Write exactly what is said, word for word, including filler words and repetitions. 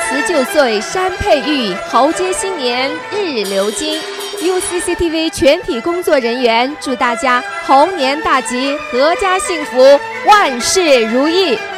辞旧岁山佩玉，豪接新年日流金。U C C T V 全体工作人员祝大家猴年大吉，阖家幸福，万事如意。